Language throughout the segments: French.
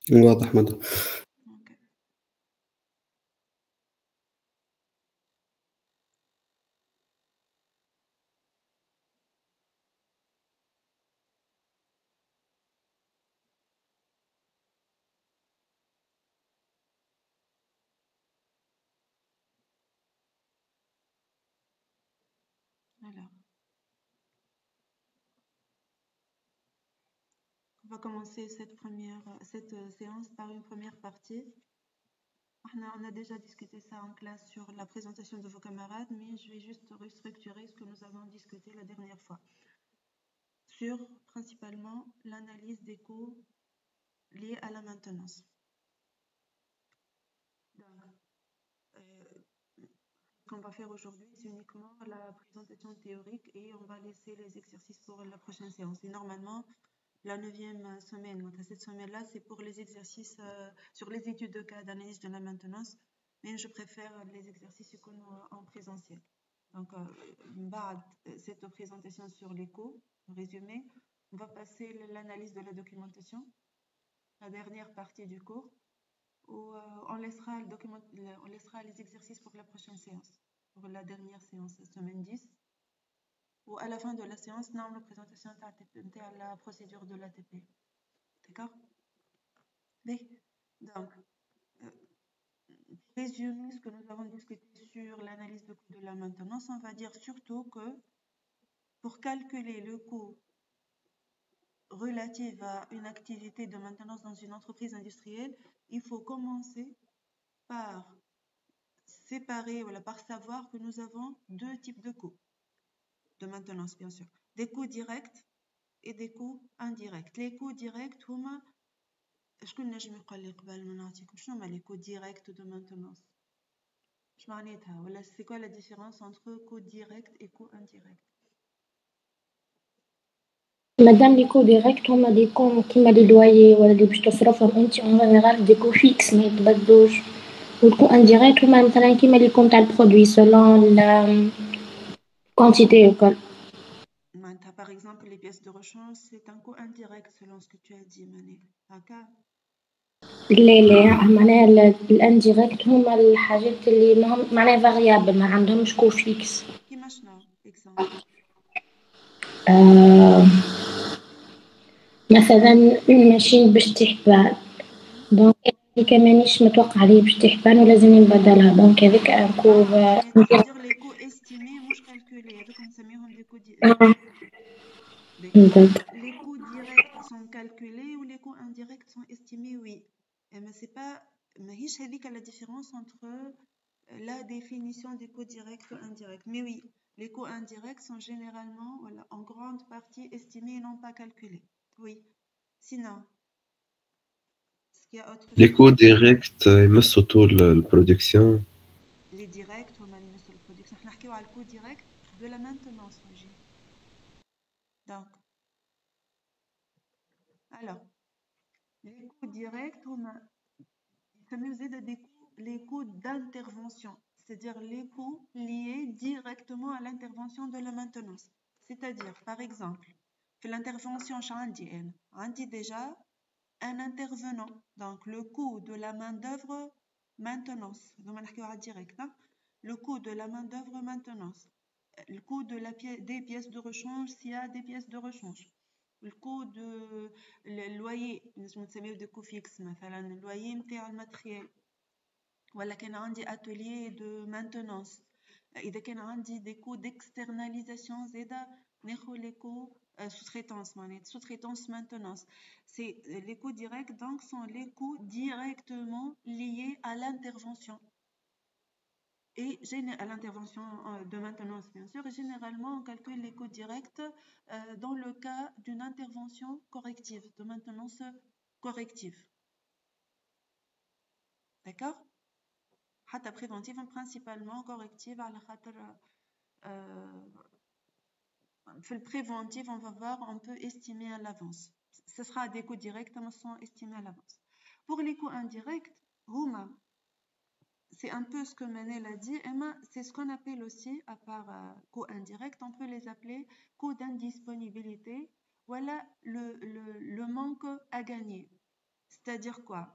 واضح مدى. Ok. Alors, on va commencer cette séance par une première partie. On a déjà discuté ça en classe sur la présentation de vos camarades, mais je vais juste restructurer ce que nous avons discuté la dernière fois sur principalement l'analyse des coûts liés à la maintenance. Donc, ce qu'on va faire aujourd'hui, c'est uniquement la présentation théorique et on va laisser les exercices pour la prochaine séance. Et normalement, la 9e semaine, donc cette semaine-là, c'est pour les exercices sur les études de cas d'analyse de la maintenance, mais je préfère les exercices en présentiel. Donc, cette présentation sur les coûts, résumé, on va passer l'analyse de la documentation, la dernière partie du cours, où on laissera les exercices pour la prochaine séance, pour la dernière séance, semaine 10, ou à la fin de la séance, nous avons la présentation de la procédure de l'ATP. D'accord? Oui. Donc, pour résumer ce que nous avons discuté sur l'analyse de coût de la maintenance, on va dire surtout que pour calculer le coût relatif à une activité de maintenance dans une entreprise industrielle, il faut commencer par séparer, voilà, par savoir que nous avons deux types de coûts de maintenance, bien sûr. Des coûts directs et des coûts indirects. Les coûts directs, شكون نجم يقول لي قبل ما نعطيكم شنو هما les coûts directs de maintenance؟ اش معناتها ولا c'est quoi la différence entre coûts directs et coûts indirects؟ مادام لي كو ديريكت هما دي كون كيما لي لوايي ولا لي باش تصرفهم انت اون جينيرال دي كو فيكس ما يتبدلوش، والكو انديريكت هما مثلا كيما لي كون تاع البرودوي سولون لا كونتيتي وكل. معناتها par exemple les pièces de rechange c'est un coût indirect selon ce que tu as dit Manel. هكا؟ لا معناها الانديريكت هما الحاجات اللي معناها فاريابل ما عندهمش كو فيكس. كيما شنو؟ exemple. مثلا اون ماشين باش تحبان دونك هذيك مانيش متوقع عليه باش تحبان ولازم نبدلها دونك هذيك ان كو c'est-à-dire les coûts estimés مش calculés هذوك نسميهم des coûts les coûts directs sont calculés ou les coûts indirects sont estimés, oui. Mais c'est pas ماهيش هذيك la différence entre la définition des coûts directs ou indirects. Mais oui, les coûts indirects sont généralement, voilà, en grande partie estimés et non pas calculés. Oui. Sinon, est-ce qu'il y a autre Les chose? coûts directs يمسوا طول البرودكسيون. Les directs, on a mis sur la production. On a parlé du coût direct de la maintenance. Donc, alors, les coûts directs, ça nous aide les coûts d'intervention, c'est-à-dire les coûts liés directement à l'intervention de la maintenance. C'est-à-dire, par exemple, que l'intervention Chandi déjà un intervenant, donc le coût de la main-d'œuvre maintenance, direct, hein? Le coût de la main-d'œuvre maintenance, le coût des pièces de rechange s'il y a des pièces de rechange, le coût de le loyer, nous de coût fixe, le loyer نتاع الماتريال ولا كان عندي atelier de maintenance. إذا كان عندي des coûts d'externalisation زيادة ناخذ les coûts sous-traitance معناتها sous-traitance maintenance. C'est les coûts directs donc sont les coûts directement liés à l'intervention et à l'intervention de maintenance bien sûr. Et généralement on calcule les coûts directs dans le cas d'une intervention corrective, de maintenance corrective. D'accord? حتى préventive principalement corrective على خاطر في le préventif on va voir on peut estimer à l'avance. Ce sera des coûts directs mais sont estimés à l'avance. Pour les coûts indirects, c'est un peu ce que Manel a dit, Emma, c'est ce qu'on appelle aussi, à part coûts indirects, on peut les appeler coûts d'indisponibilité, voilà le manque à gagner. C'est-à-dire quoi?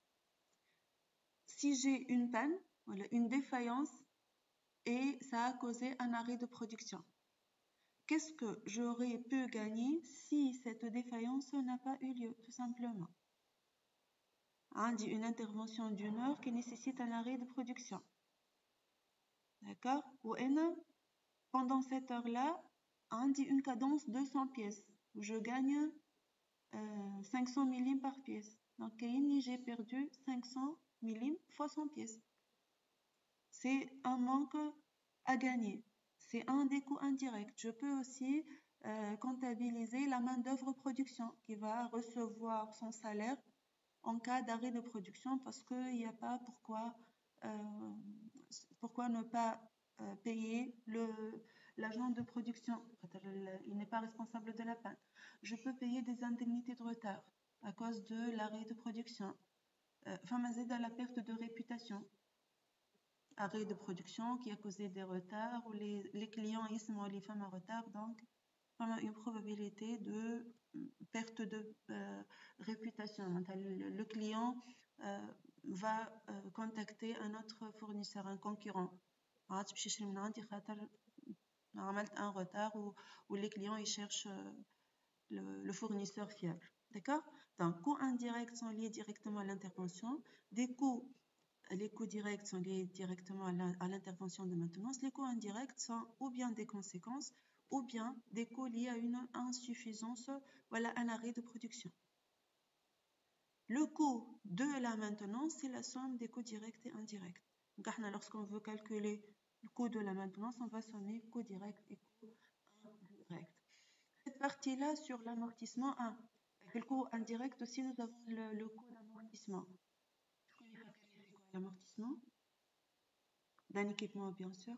Si j'ai une panne, voilà, une défaillance, et ça a causé un arrêt de production, qu'est-ce que j'aurais pu gagner si cette défaillance n'a pas eu lieu, tout simplement? On dit une intervention d'une heure qui nécessite un arrêt de production. D'accord? Ou pendant cette heure-là, on dit une cadence de 100 pièces, où je gagne 500 millim par pièce. Donc, j'ai perdu 500 millim fois 100 pièces. C'est un manque à gagner. C'est un des coûts indirects. Je peux aussi comptabiliser la main-d'œuvre production qui va recevoir son salaire en cas d'arrêt de production parce qu'il n'y a pas pourquoi ne pas payer l'agent de production. Il n'est pas responsable de la panne. Je peux payer des indemnités de retard à cause de l'arrêt de production. Famazé à la perte de réputation. Arrêt de production qui a causé des retards ou les clients ils sont les femmes en retard, donc on a une probabilité de perte de réputation. Le client va contacter un autre fournisseur, un concurrent. Un retard où les clients ils cherchent le fournisseur fiable. D'accord? Donc, coûts indirects sont liés directement à l'intervention. Les coûts directs sont liés directement à l'intervention de maintenance. Les coûts indirects sont ou bien des conséquences ou bien des coûts liés à une insuffisance, voilà, un arrêt de production. Le coût de la maintenance, c'est la somme des coûts directs et indirects. Donc, lorsqu'on veut calculer le coût de la maintenance, on va sommer coût direct et coût indirect. Cette partie-là sur l'amortissement, le coût indirect aussi, nous avons le coût d'amortissement. L'amortissement d'un équipement, bien sûr.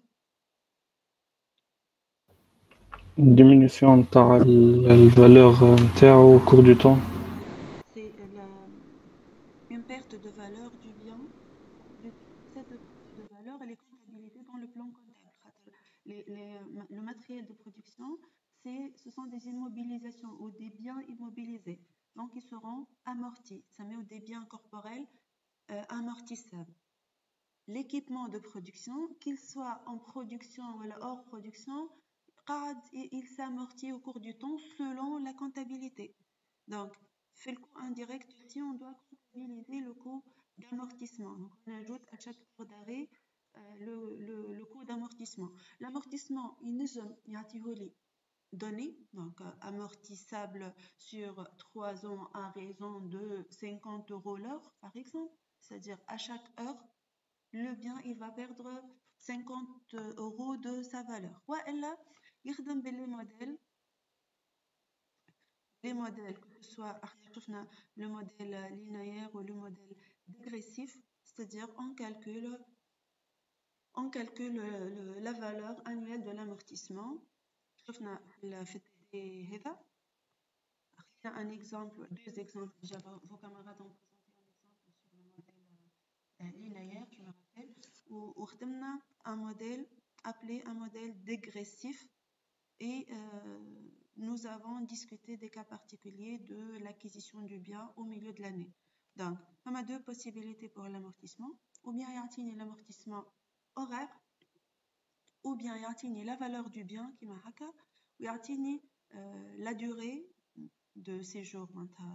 Une diminution de la valeur au cours du temps. C'est une perte de valeur du bien. Cette perte de valeur, elle est comptabilisée dans le plan comptable. Le matériel de production, ce sont des immobilisations ou des biens immobilisés. Donc, ils seront amortis. Ça met des biens corporels amortissables. L'équipement de production, qu'il soit en production ou hors production, il s'amortit au cours du temps selon la comptabilité. Donc, fait le coût indirect aussi, on doit comptabiliser le coût d'amortissement. Donc, on ajoute à chaque heure d'arrêt le coût d'amortissement. L'amortissement, il nous a donné, donc amortissable sur 3 ans à raison de 50 € l'heure, par exemple. C'est-à-dire à chaque heure, le bien il va perdre 50 € de sa valeur. Voilà, il les modèles, que ce soit le modèle linéaire ou le modèle dégressif, c'est-à-dire on calcule la valeur annuelle de l'amortissement. Il y a un exemple, deux exemples. Déjà, vos camarades ont présenté un exemple sur le modèle linéaire, je me rappelle, où on a un modèle appelé un modèle dégressif et nous avons discuté des cas particuliers de l'acquisition du bien au milieu de l'année. Donc, on a deux possibilités pour l'amortissement, ou bien il y a l'amortissement horaire, ou bien il y a la valeur du bien qui m'a haka, ou il y a la durée de séjour,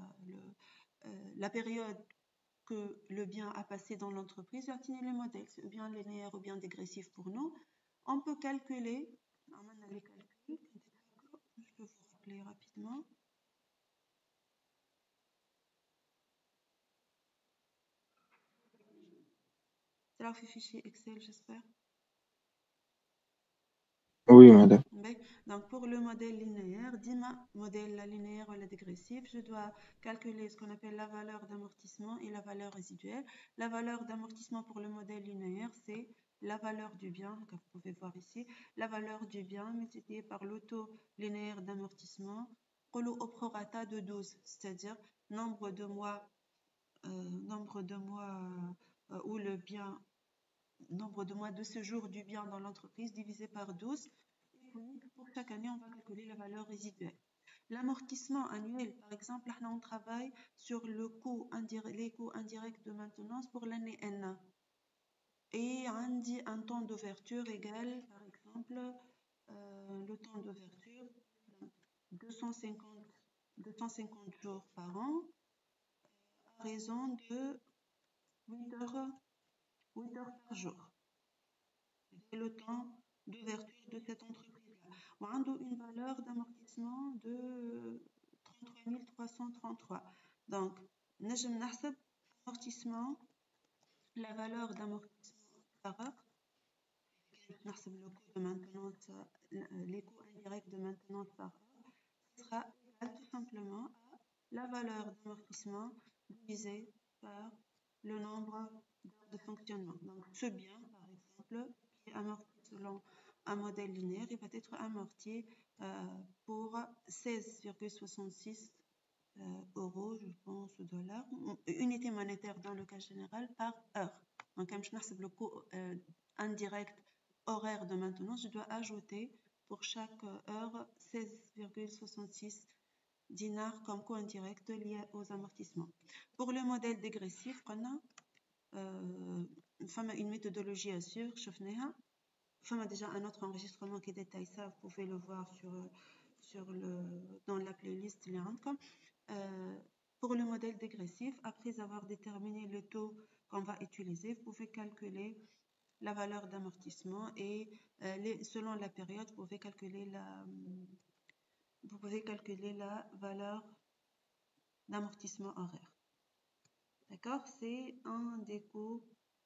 la période que le bien a passé dans l'entreprise, il y a les modèles, ou bien linéaire ou bien dégressif pour nous. On peut calculer, on a les calculs, je peux vous rappeler rapidement. C'est là fait fichier Excel, j'espère. Oui, madame. Donc, pour le modèle linéaire, modèle linéaire ou la dégressif, je dois calculer ce qu'on appelle la valeur d'amortissement et la valeur résiduelle. La valeur d'amortissement pour le modèle linéaire, c'est la valeur du bien, comme vous pouvez voir ici, la valeur du bien multipliée par l'auto linéaire d'amortissement au prorata de 12, c'est-à-dire nombre de mois où le bien, nombre de mois de séjour du bien dans l'entreprise divisé par 12. Et puis, pour chaque année, on va calculer la valeur résiduelle. L'amortissement annuel, par exemple, là, on travaille sur les coûts indirects de maintenance pour l'année N. Et on dit un temps d'ouverture égal, par exemple, le temps d'ouverture, 250 jours par an, à raison de 8 heures par jour. C'est le temps d'ouverture de cette entreprise-là. On a une valeur d'amortissement de 33 333. Donc, نجم نحسب amortissement, la valeur d'amortissement par heure, نحسب le coût de maintenance, les coûts indirects de maintenance par heure, ce sera égal tout simplement à la valeur d'amortissement divisé par le nombre d'heures de fonctionnement. Donc, ce bien, par exemple, qui est amorti selon un modèle linéaire, il va être amorti pour 16,66 euros, je pense, dollars, unité monétaire dans le cas général, par heure. Donc, comme je n'ai le coût indirect horaire de maintenance, je dois ajouter pour chaque heure 16,66 dinars comme coût indirect lié aux amortissements. Pour le modèle dégressif, on a une méthodologie à suivre, déjà un autre enregistrement qui détaille ça, vous pouvez le voir dans la playlist. Pour le modèle dégressif, après avoir déterminé le taux qu'on va utiliser, vous pouvez calculer la valeur d'amortissement et selon la période, vous pouvez calculer la valeur d'amortissement horaire. D'accord? C'est un des coûts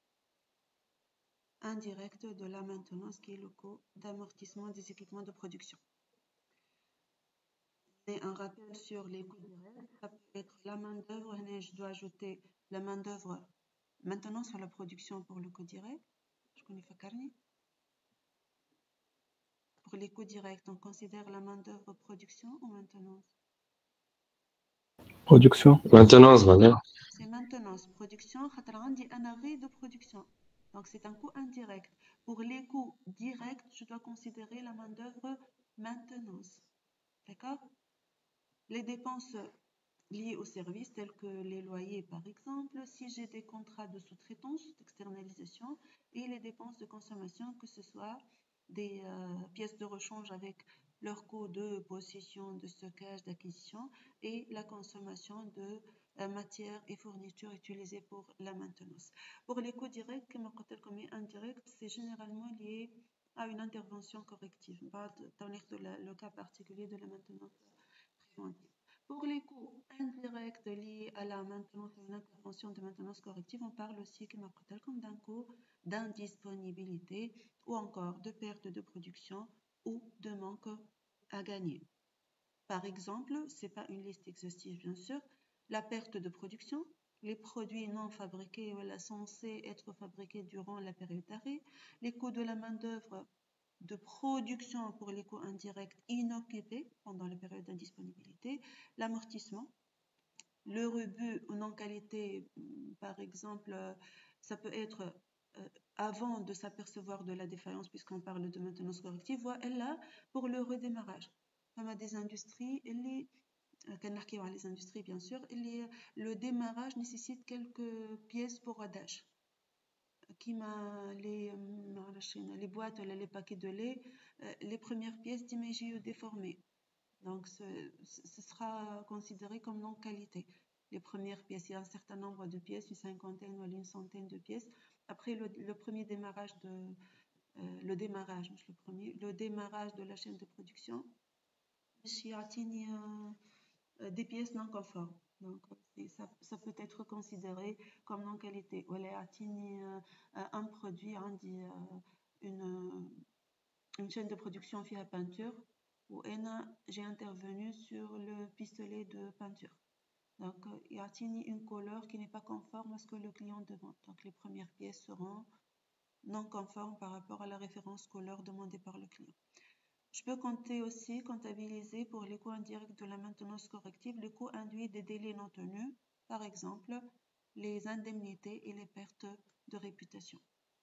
indirects de la maintenance qui est le coût d'amortissement des équipements de production. Et un rappel sur les coûts directs, ça peut être la main-d'œuvre. Je dois ajouter la main-d'œuvre maintenant sur la production pour le coût direct. Je connais Fakarni. Pour les coûts directs, on considère la main-d'œuvre production ou maintenance? Production. Maintenance, voilà. C'est maintenance. Production, on dit un arrêt de production. Donc, c'est un coût indirect. Pour les coûts directs, je dois considérer la main-d'œuvre maintenance. D'accord? Les dépenses liées aux services tels que les loyers, par exemple, si j'ai des contrats de sous-traitance, d'externalisation, et les dépenses de consommation, que ce soit des pièces de rechange avec leur coût de possession, de stockage, d'acquisition, et la consommation de matières et fournitures utilisées pour la maintenance. Pour les coûts directs, comme indirects, c'est généralement lié à une intervention corrective. Dans le cas particulier de la maintenance préventive. Pour les coûts indirects liés à la maintenance ou une intervention de maintenance corrective, on parle aussi comme d'un coût d'indisponibilité ou encore de perte de production ou de manque à gagner. Par exemple, ce n'est pas une liste exhaustive bien sûr, la perte de production, les produits non fabriqués ou censés être fabriqués durant la période d'arrêt, les coûts de la main-d'œuvre de production pour les coûts indirects inoccupés pendant la période d'indisponibilité, l'amortissement, le rebut ou non-qualité, par exemple, ça peut être avant de s'apercevoir de la défaillance, puisqu'on parle de maintenance corrective, voire là pour le redémarrage. Comme à des industries, les industries bien sûr, le démarrage nécessite quelques pièces pour rodage. Les boîtes, les paquets de lait, les premières pièces d'imagine déformées. Donc, ce sera considéré comme non-qualité. Les premières pièces, il y a un certain nombre de pièces, une cinquantaine ou une centaine de pièces. Après le premier démarrage le démarrage de la chaîne de production, il y a des pièces non conformes. Donc, ça peut être considéré comme non-qualité. Ou il y a un produit, une chaîne de production via peinture, où j'ai intervenu sur le pistolet de peinture. Donc, il y a une couleur qui n'est pas conforme à ce que le client demande. Donc, les premières pièces seront non conformes par rapport à la référence couleur demandée par le client. Je peux comptabiliser pour les coûts indirects de la maintenance corrective les coûts induits des délais non tenus, par exemple, les indemnités et les pertes de réputation.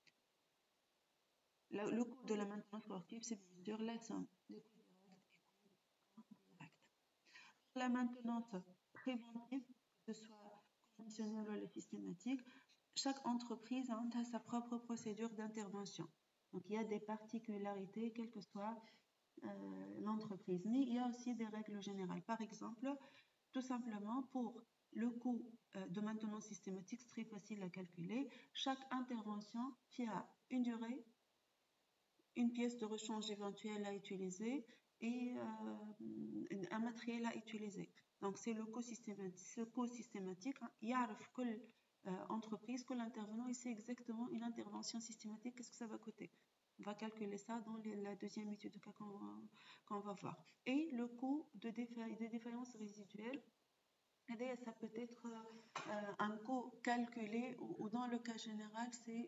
Le coût de la maintenance corrective, c'est bien sûr la somme des coûts directs et coûts indirects. la maintenance préventive, que ce soit conditionnelle ou systématique, chaque entreprise a sa propre procédure d'intervention. Donc, il y a des particularités, quelle que soit l'entreprise. Mais il y a aussi des règles générales. Par exemple, tout simplement, pour le coût de maintenance systématique, c'est très facile à calculer. Chaque intervention qui a une durée, une pièce de rechange éventuelle à utiliser et un matériel à utiliser. Donc, c'est le coût systématique. Il y a quelle entreprise, quel intervenant, il sait exactement une intervention systématique, qu'est-ce que ça va coûter. On va calculer ça dans la deuxième étude de cas qu'on va voir. Et le coût de défaillance résiduelle, ça peut être un coût calculé ou dans le cas général,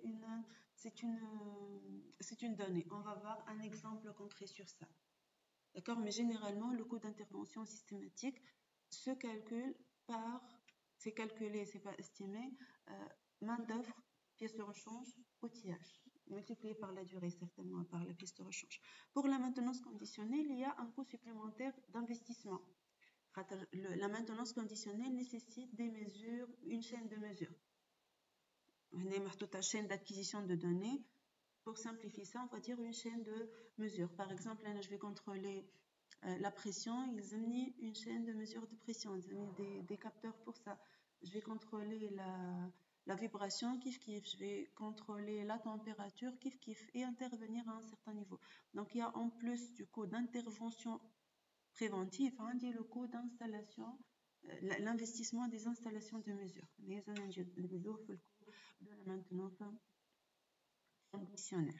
c'est une donnée. On va voir un exemple concret sur ça. D'accord? Mais généralement, le coût d'intervention systématique se calcule c'est calculé, c'est pas estimé, main-d'œuvre, pièce de rechange, outillage, multiplié par la durée, certainement, par la pièce de rechange. Pour la maintenance conditionnelle, il y a un coût supplémentaire d'investissement. La maintenance conditionnelle nécessite des mesures, une chaîne de mesures. On a toute une chaîne d'acquisition de données. Pour simplifier ça, on va dire une chaîne de mesures. Par exemple, là, je vais contrôler la pression, ils ont mis une chaîne de mesure de pression, ils ont mis des capteurs pour ça. Je vais contrôler la vibration, kiff kiff, je vais contrôler la température, kiff kiff, et intervenir à un certain niveau. Donc, il y a en plus du coût d'intervention préventive, on dit le coût d'installation, l'investissement des installations de mesure. Les mesures, le coût de la maintenance conditionnelle.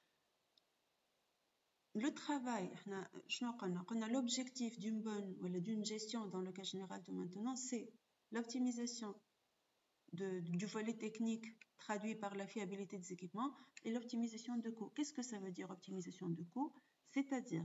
Le travail, on a l'objectif d'une bonne ou d'une gestion dans le cas général de maintenance, c'est l'optimisation du volet technique traduit par la fiabilité des équipements et l'optimisation de coûts. Qu'est-ce que ça veut dire optimisation de coûts? C'est-à-dire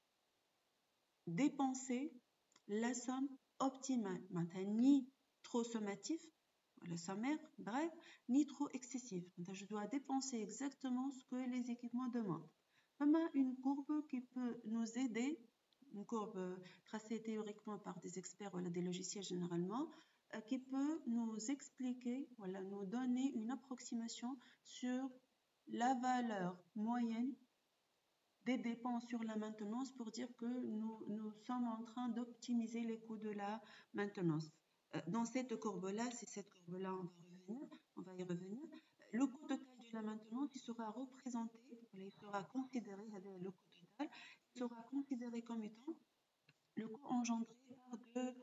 dépenser la somme optimale, ni trop sommatif, le sommaire, bref, ni trop excessif. Je dois dépenser exactement ce que les équipements demandent. On a une courbe qui peut nous aider, une courbe tracée théoriquement par des experts, des logiciels généralement, qui peut nous expliquer, nous donner une approximation sur la valeur moyenne des dépenses sur la maintenance pour dire que nous sommes en train d'optimiser les coûts de la maintenance. Dans cette courbe-là, c'est cette courbe-là, on va y revenir. Le coût total de la maintenance, il sera représenté, il sera considéré, le coût total, il sera considéré comme étant le coût engendré par deux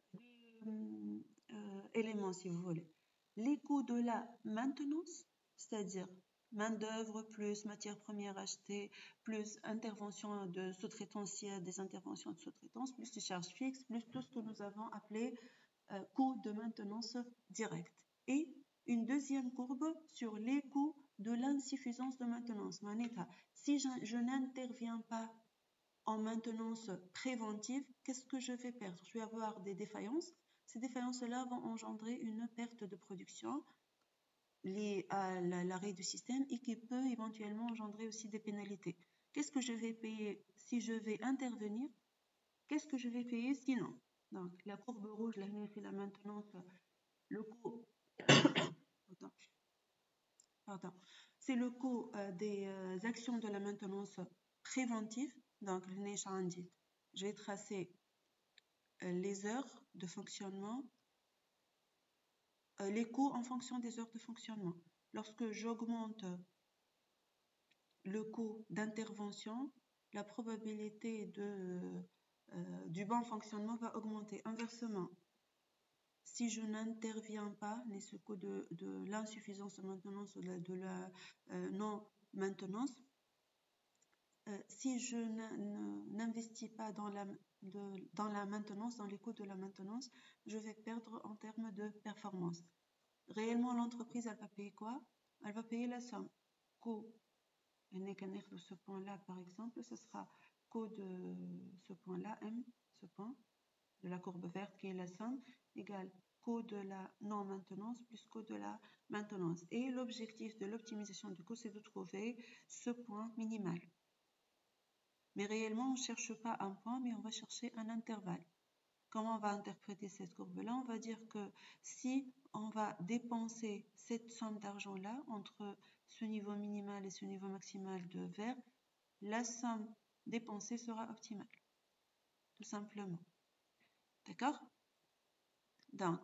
éléments, si vous voulez. Les coûts de la maintenance, c'est-à-dire main-d'œuvre plus matières premières achetées, plus intervention de sous-traitance s'il y a des interventions de sous-traitance, plus les charges fixes, plus tout ce que nous avons appelé coûts de maintenance directe. Et une deuxième courbe sur les coûts de l'insuffisance de maintenance. Si je n'interviens pas en maintenance préventive, qu'est-ce que je vais perdre? Je vais avoir des défaillances. Ces défaillances-là vont engendrer une perte de production liée à l'arrêt du système et qui peut éventuellement engendrer aussi des pénalités. Qu'est-ce que je vais payer si je vais intervenir? Qu'est-ce que je vais payer sinon? Donc, la courbe rouge, là, c'est la maintenance, le coût, c'est le coût des actions de la maintenance préventive. Donc, je vais tracer les heures de fonctionnement, les coûts en fonction des heures de fonctionnement. Lorsque j'augmente le coût d'intervention, la probabilité du bon fonctionnement va augmenter. Inversement, si je n'interviens pas, ce coût de l'insuffisance de maintenance ou de la non-maintenance, si je n'investis pas dans la maintenance, dans les coûts de la maintenance, je vais perdre en termes de performance. Réellement, l'entreprise, elle va payer quoi? Elle va payer la somme. Coût, de ce point-là, par exemple, ce sera coût de ce point-là, M, ce point, de la courbe verte qui est la somme, égale coût de la non-maintenance plus coût de la maintenance. Et l'objectif de l'optimisation du coût, c'est de trouver ce point minimal. Mais réellement, on ne cherche pas un point, mais on va chercher un intervalle. comment on va interpréter cette courbe-là? On va dire que si on va dépenser cette somme d'argent-là entre ce niveau minimal et ce niveau maximal de vert, la somme dépensée sera optimale, tout simplement. D'accord? Donc,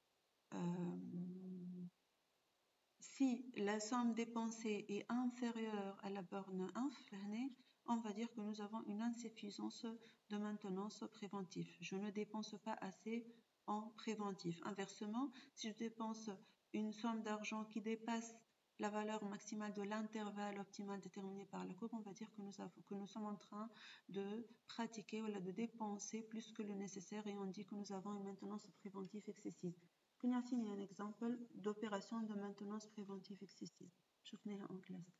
si la somme dépensée est inférieure à la borne inf, on va dire que nous avons une insuffisance de maintenance préventive. Je ne dépense pas assez en préventif. Inversement, si je dépense une somme d'argent qui dépasse la valeur maximale de l'intervalle optimal déterminé par la courbe, on va dire que nous sommes en train de pratiquer ou de dépenser plus que le nécessaire et on dit que nous avons une maintenance préventive excessive. Il y a un exemple d'opération de maintenance préventive excessive. Je venais en classe.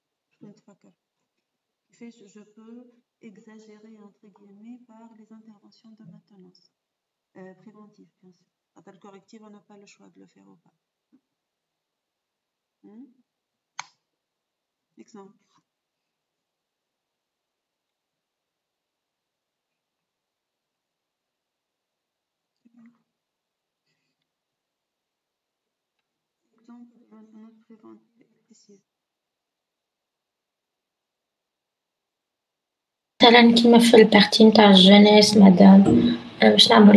Je peux exagérer entre guillemets par les interventions de maintenance préventive, bien sûr. Quand le correctif, on n'a pas le choix de le faire ou pas. Exemple. Exemple de maintenance préventive excessive. مثلا كيما في البارتي نتاع الجناس مدام باش نعمل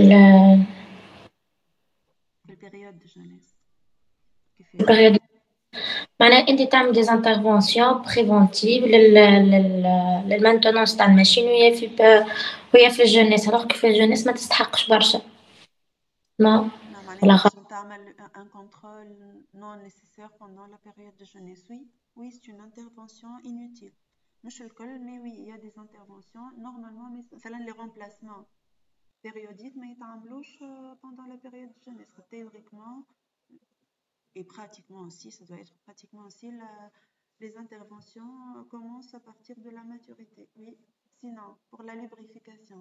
في البيريود دو جونيس البريود معناها انت تعمل دي انترفونسيون بريفونتيف للمانتونونس تاع الماشين وهي في الجناس الوغ في الجناس ما تستحقش برشا ما معناها تعمل un contrôle non nécessaire pendant la période de jeunesse. Oui, c'est une intervention inutile. مش الكل mais oui, il y a des interventions normalement مثلا les remplacements périodiques ما يتعملوش pendant la période de jeunesse. Théoriquement et pratiquement aussi, ça doit être pratiquement aussi les interventions commencent à partir de la maturité. Oui, sinon pour la lubrification,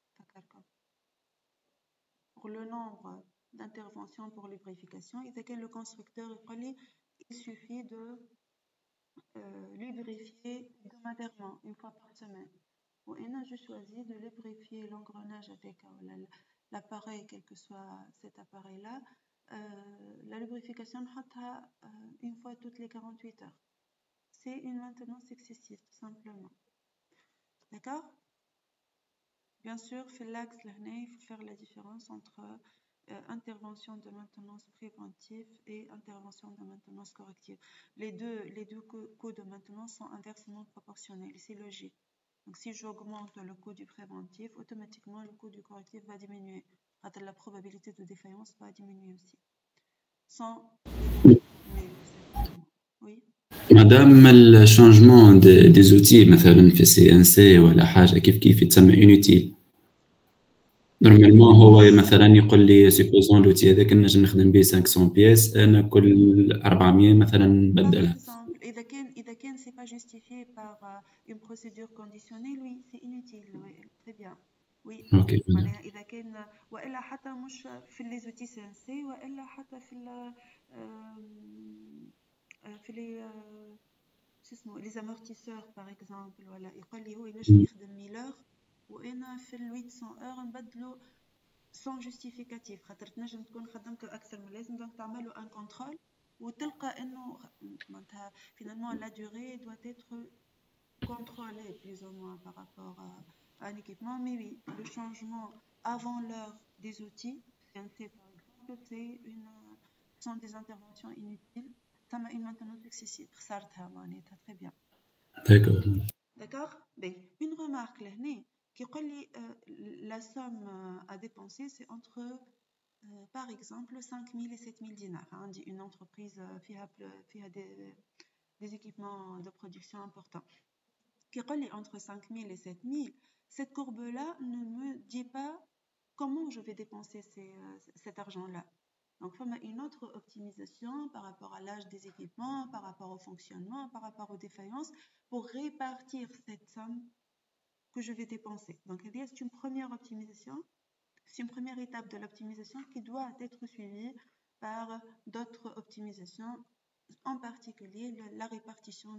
pour le nombre d'interventions pour lubrification, le constructeur il suffit de lubrifier hebdomadairement, une fois par semaine. Ou je choisis de lubrifier l'engrenage avec l'appareil, quel que soit cet appareil-là. La lubrification, une fois toutes les 48 heures. C'est une maintenance excessive, tout simplement. D'accord? Bien sûr, l'axe, il faut faire la différence entre intervention de maintenance préventive et intervention de maintenance corrective. Les deux coûts de maintenance sont inversement proportionnels, c'est logique. Donc si j'augmente le coût du préventif, automatiquement le coût du correctif va diminuer. La probabilité de défaillance va diminuer aussi. Sans oui. مادام الشانجمون دي زوتي مثلا في سي ان سي ولا حاجه كيف يتسمى انوتيل نورمالمون هو مثلا يقول لي سيبوزون لوتي هذاك نجم نخدم به 500 بياس انا كل 400 مثلا نبدلها. اذا كان سي با جوستيفيي بار اون بروسيدور كونديسيونيل وي سي انوتيل تري بيان وي معناها اذا كان والا حتى مش في لي زوتي سي ان سي والا حتى في لي شو اسمه لي زامورتيسور باغ اكزومبل ولا يقول لي هو ينجم يخدم 1000 اور وانا في ال 800 اور نبدلو سون جوستيفيكاتيف خاطر تنجم تكون خدمته اكثر من لازم دونك تعملوا ان كونترول وتلقى انه معناتها finalement la durée doit être contrôlée plus ou moins par rapport à un équipement. Mais oui, le changement avant l'heure des outils, par exemple, sont des interventions inutiles. Ça m'a une maintenance excessive. Ça très bien. D'accord. D'accord. Une remarque là, qui dit la somme à dépenser, c'est entre par exemple 5 000 et 7 000 dinars. On dit une entreprise qui a des équipements de production importants. Qui dit entre 5 000 et 7 000, cette courbe-là ne me dit pas comment je vais dépenser cet argent-là. Donc, il y a une autre optimisation par rapport à l'âge des équipements, par rapport au fonctionnement, par rapport aux défaillances, pour répartir cette somme que je vais dépenser. Donc, c'est une première optimisation. C'est une première étape de l'optimisation qui doit être suivie par d'autres optimisations, en particulier la répartition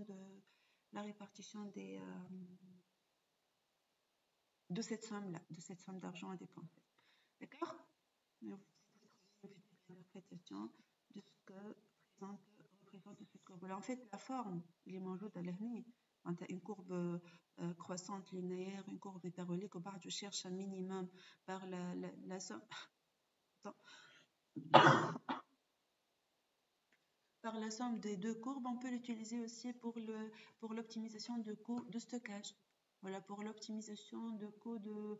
de cette somme-là, de cette somme d'argent à dépenser. D'accord? L'interprétation de ce que représente cette courbe-là. En fait, la forme, il est موجود à l'هني. Quand une courbe croissante linéaire, une courbe hyperbolique, je cherche un minimum par la somme. Par la somme des deux courbes, on peut l'utiliser aussi pour l'optimisation de coûts de stockage. Voilà, pour l'optimisation de coûts de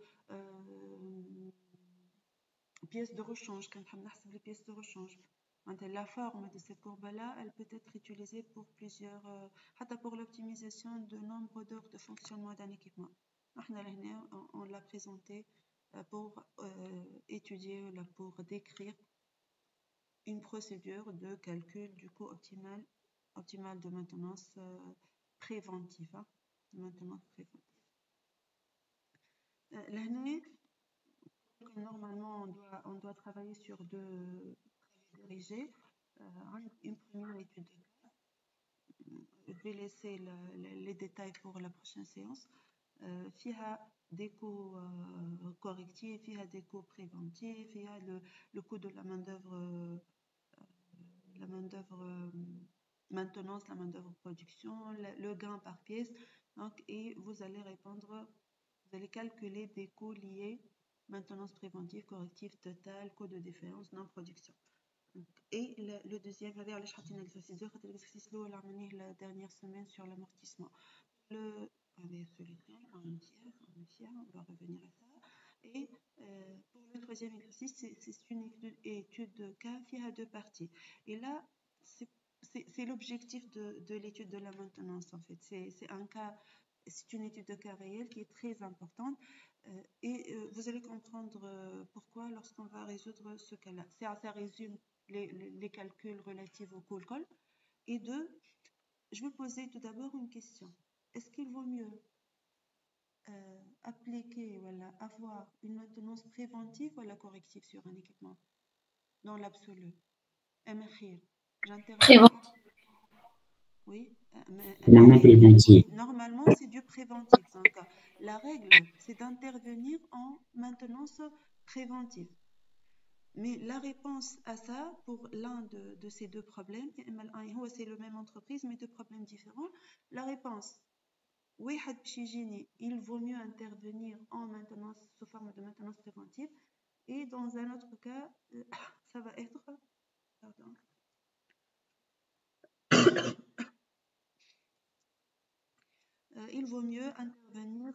pièces de rechange, quand on a les pièces de rechange. La forme de cette courbe-là, elle peut être utilisée pour plusieurs, pour l'optimisation de nombre d'heures de fonctionnement d'un équipement. On l'a présenté pour étudier, pour décrire une procédure de calcul du coût optimal de maintenance préventive. De maintenance préventive. L'année, normalement, on doit travailler sur deux dirigés. Une première étude de cas. Je vais laisser les détails pour la prochaine séance. FIA des coûts correctifs, FIA des coûts préventifs, FIA le coût de la main-d'œuvre. La main-d'œuvre maintenance, la main-d'œuvre production, le gain par pièce. Donc, et vous allez répondre, vous allez calculer des coûts liés maintenance préventive, corrective totale, coût de défaillance, non production. Et le deuxième, je vais aller chercher l'exercice la dernière semaine sur l'amortissement. Avec celui-ci, on va revenir à ça. Et pour le troisième exercice, c'est une étude de cas qui a deux parties. Et là, c'est l'objectif de l'étude de la maintenance, en fait. C'est un cas, c'est une étude de cas réel qui est très importante. Et vous allez comprendre pourquoi lorsqu'on va résoudre ce cas-là. Ça résume les calculs relatifs au coût-col. Et deux, je vais poser tout d'abord une question. Est-ce qu'il vaut mieux appliquer, voilà, avoir une maintenance préventive ou la corrective sur un équipement dans l'absolu? Oui, normalement c'est du préventif. Donc, la règle, c'est d'intervenir en maintenance préventive. Mais la réponse à ça, pour l'un de ces deux problèmes, c'est la même entreprise, mais deux problèmes différents, la réponse, il vaut mieux intervenir en maintenance sous forme de maintenance préventive, et dans un autre cas, ça va être, pardon, il vaut mieux intervenir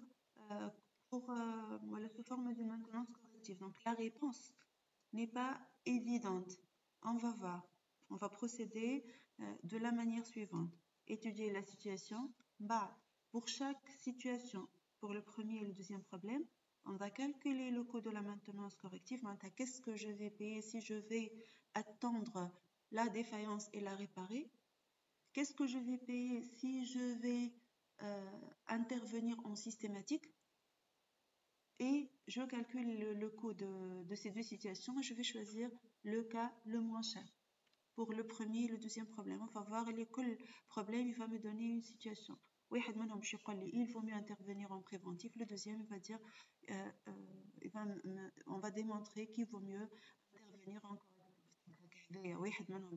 sous forme de maintenance corrective. Donc la réponse n'est pas évidente. On va voir. On va procéder de la manière suivante. Étudier la situation. Pour chaque situation, pour le premier et le deuxième problème, on va calculer le coût de la maintenance corrective. Qu'est-ce que je vais payer si je vais attendre la défaillance et la réparer? Qu'est-ce que je vais payer si je vais intervenir en systématique? Et je calcule le coût de ces deux situations et je vais choisir le cas le moins cher. Pour le premier et le deuxième problème, on va voir quel problème il va me donner une situation. Il vaut mieux intervenir en préventif. Le deuxième, il va dire, on va démontrer qu'il vaut mieux intervenir en correctif. Il vaut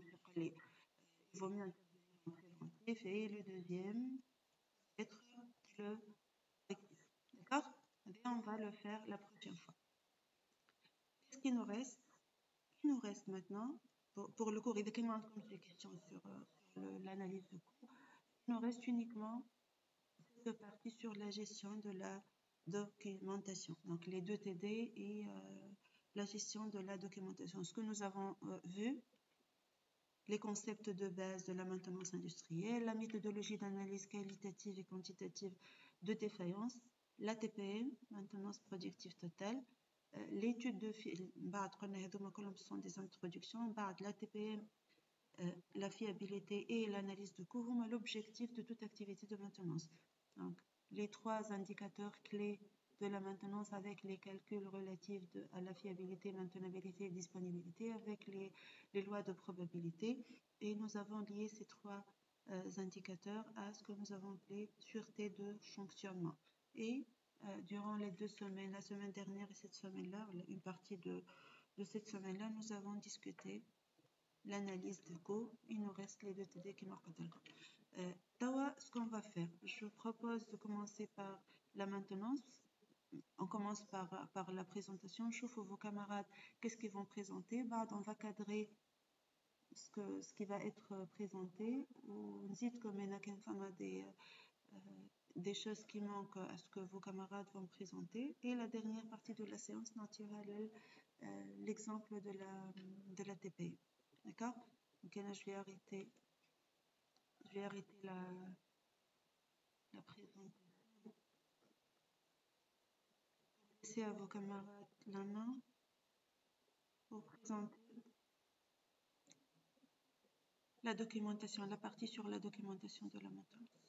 mieux intervenir en préventif et le deuxième, être le correctif. D'accord? On va le faire la prochaine fois. Qu'est-ce qu'il nous reste? Il nous reste maintenant, pour le cours, il y a quelques questions sur l'analyse de cours. Il nous reste uniquement cette partie sur la gestion de la documentation. Donc les deux TD et la gestion de la documentation. Ce que nous avons vu, les concepts de base de la maintenance industrielle, la méthodologie d'analyse qualitative et quantitative de défaillance, la TPM, maintenance productive totale, l'étude de ce sont des introductions, la TPM, la fiabilité et l'analyse de coût, l'objectif de toute activité de maintenance. Donc, les trois indicateurs clés de la maintenance avec les calculs relatifs à la fiabilité, maintenabilité et disponibilité avec les lois de probabilité. Et nous avons lié ces trois indicateurs à ce que nous avons appelé sûreté de fonctionnement. Et durant les 2 semaines, la semaine dernière et cette semaine-là, une partie de cette semaine-là, nous avons discuté l'analyse des cours. Il nous reste les 2 TD qui marquent d'accord. Tawa, ce qu'on va faire, je propose de commencer par la maintenance. On commence par la présentation. Je chauffe vos camarades, qu'est-ce qu'ils vont présenter. On va cadrer ce qui va être présenté. On dit que des choses qui manquent à ce que vos camarades vont présenter. Et la dernière partie de la séance, l'exemple de la TP. D'accord? Donc là, je vais arrêter la présentation. Laissez à vos camarades la main pour présenter la documentation, la partie sur la documentation de la maintenance.